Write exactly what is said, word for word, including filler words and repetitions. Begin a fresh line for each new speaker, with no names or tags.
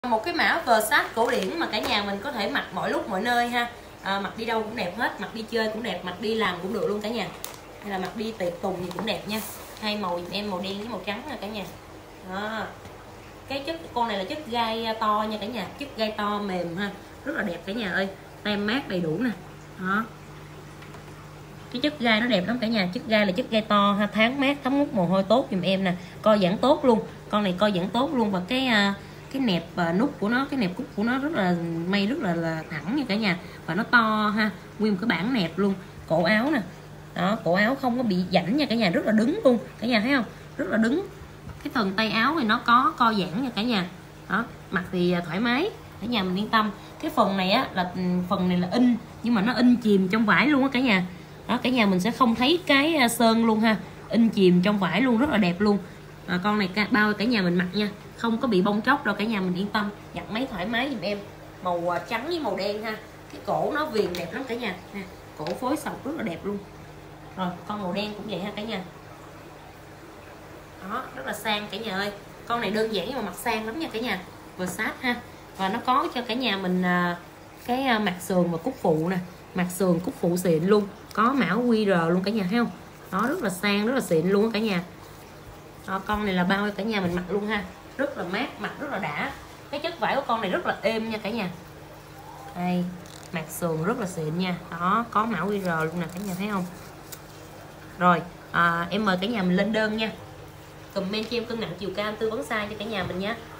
Một cái mã Versace cổ điển mà cả nhà mình có thể mặc mọi lúc mọi nơi ha. À, mặc đi đâu cũng đẹp hết, mặc đi chơi cũng đẹp, mặc đi làm cũng được luôn cả nhà, hay là mặc đi tiệc tùng gì cũng đẹp nha. Hai màu em màu đen với màu trắng nha cả nhà. Đó. Cái chất con này là chất gai to nha cả nhà, chất gai to mềm ha, rất là đẹp cả nhà ơi, tem mát đầy đủ nè. Đó, cái chất gai nó đẹp lắm cả nhà, chất gai là chất gai to ha, thoáng mát, thấm hút mồ hôi tốt giùm em nè, co giãn tốt luôn, con này co giãn tốt luôn. Và cái cái nẹp nút của nó, cái nẹp cúc của nó rất là may, rất là, là thẳng nha cả nhà, và nó to ha, nguyên một cái bản nẹp luôn. Cổ áo nè, đó, cổ áo không có bị rãnh nha cả nhà, rất là đứng luôn cả nhà thấy không, rất là đứng. Cái phần tay áo thì nó có co giãn nha cả nhà. Đó, mặc thì thoải mái, cả nhà mình yên tâm. Cái phần này á là phần này là in, nhưng mà nó in chìm trong vải luôn á cả nhà. Đó, cả nhà mình sẽ không thấy cái sơn luôn ha, in chìm trong vải luôn, rất là đẹp luôn. À, con này bao cả nhà mình mặc nha, không có bị bong tróc đâu, cả nhà mình yên tâm, giặt máy thoải mái giùm em. Màu trắng với màu đen ha, cái cổ nó viền đẹp lắm cả nhà nè, cổ phối sọc rất là đẹp luôn. Rồi con màu đen cũng vậy ha cả nhà. Đó, rất là sang cả nhà ơi, con này đơn giản nhưng mà mặc sang lắm nha cả nhà, Versace ha. Và nó có cho cả nhà mình cái mặt sườn và cúc phụ nè, mặt sườn cúc phụ xịn luôn, có mã quy rờ luôn cả nhà thấy không. Đó, rất là sang, rất là xịn luôn cả nhà. Đó, con này là bao cho cả nhà mình mặc luôn ha, rất là mát, mặc rất là đã. Cái chất vải của con này rất là êm nha cả nhà. Đây, mặt sườn rất là xịn nha. Đó, có mã quy rờ luôn nè cả nhà thấy không. Rồi à, em mời cả nhà mình lên đơn nha, comment cho em cân nặng chiều cao, tư vấn size cho cả nhà mình nha.